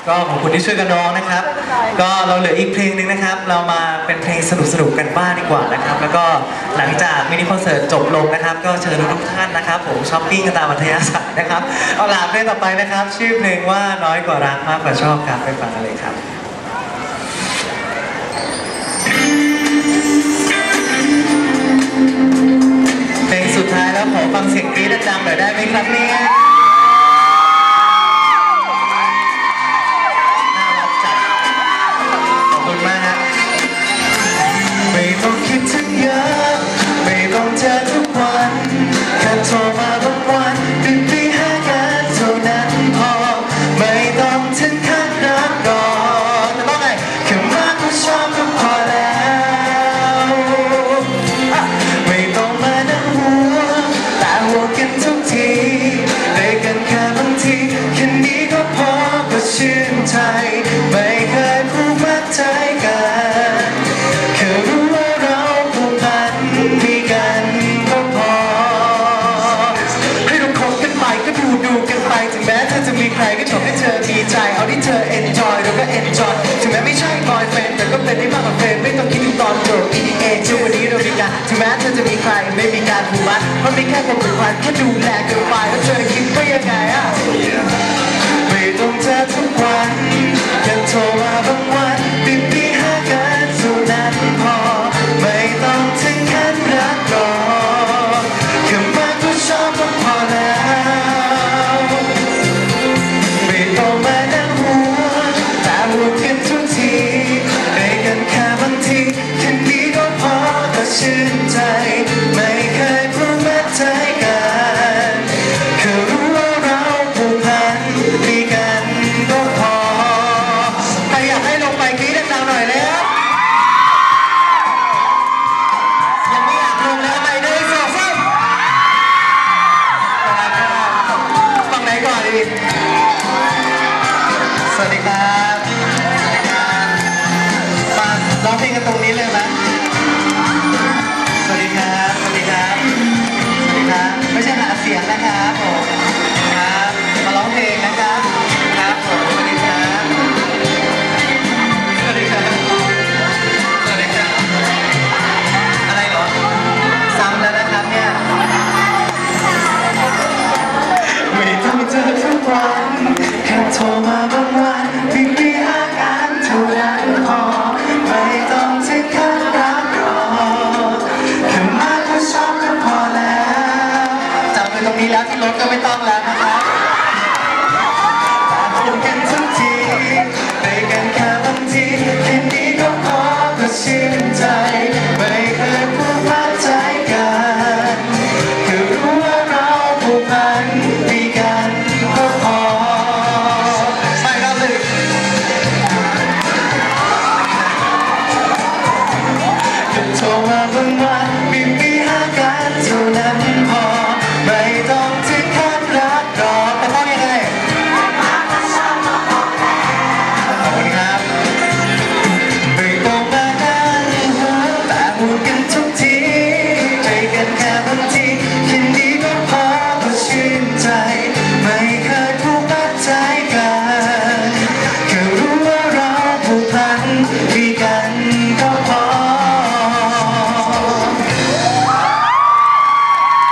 ก็ขอบคุณที่ช่วยกันน้องนะครับก็เราเหลืออีกเพลงหนึ่งนะครับเรามาเป็นเพลงสนุกกันบ้างดีกว่านะครับแล้วก็หลังจากมินิคอนเสิร์ตจบลงนะครับก็เชิญทุกท่านนะครับผมช้อปปิ้งกันตามอัธยาศัยนะครับเอาล่ะเพลงต่อไปนะครับชื่อเพลงว่าน้อยกว่ารักมากกว่าชอบครับไปฟังกันเลยครับเพลงสุดท้ายแล้วขอฟังเสียงกรี๊ดดังๆหน่อยได้ไหมครับเนี่ยไม่ต้องคิดถึงเยอะไม่ต้องเจอทุกวันแค่โทรมาบางวันดึกตีห้ากันเท่านั้นพอไม่ต้องถึงขั้นรักก่อนแต่ต้องไงแค่รักก็ชอบก็พอแล้วไม่ต้องมานั่งหัวแต่หัวกันทุกทีได้กันแค่บางทีแค่นี้ก็พอก็ชื่นใจไม่เคยผูกมัดใจกันแค่รู้ว่าเราผูกพันมีกันก็พอให้เราคบกันไปก็ดูกันไปถึงแม้เธอจะมีใครก็ชอบให้เธอมีใจเอาที่เธอ enjoy เราก็ enjoy ถึงแม้ไม่ใช่ boyfriend แต่ก็เป็นได้มากกว่าเฟรนด์ไม่ต้องคิดถึงตอนจบ EDA ช่วงวันนี้เรามีกันถึงแม้เธอจะมีใครไม่มีการผูกมัดเพราะมีแค่ความผูกพันแค่ดูแลกันไปแล้วเธอคิดว่ายังไงไม่ต้องเจอทุกวันแค่โทรมาบางวันปิดปีห้ากันเท่านั้นพอไม่ต้องถึงขั้นรักก่อนแค่มากก็ชอบก็พอแล้วไม่ต้องมานั่งหัวแต่หัวกันทุกทีได้กันแค่บางทีแค่นี้ก็พอก็ชื่นใจไม่เคยผูกมัดใจกันแค่รู้ว่าเราผูกพันมีกันก็พอใครอยากให้ลงไปกรี๊ดดังๆหน่อยแล้วยังไม่อยากลงแล้วไปด้วยสองซ้ำฟังไหนก่อนดีสวัสดีครับมาร้องเพลงกันตรงนี้เลยไหมสวัสดีครับสวัสดีครับสวัสดีครับไม่ใช่หาเสียงนะครับผมครับมาร้องเพลงนะครับครับผมสวัสดีครับสวัสดีครับสวัสดีครับอะไรเหรอซ้ำแล้วนะครับเนี่ยไม่ต้องเจอทุกวันแค่โทรมาบางวันเพียงปีห้ากันเท่านั้นพอไม่ต้องถึงขั้นรักก่อนแค่มากก็ชอบก็พอแล้วจับมือตรงนี้แล้วที่รถก็ไม่ต้องแล้วนะครับแต่พูดกันทุกทีได้กันแค่บางที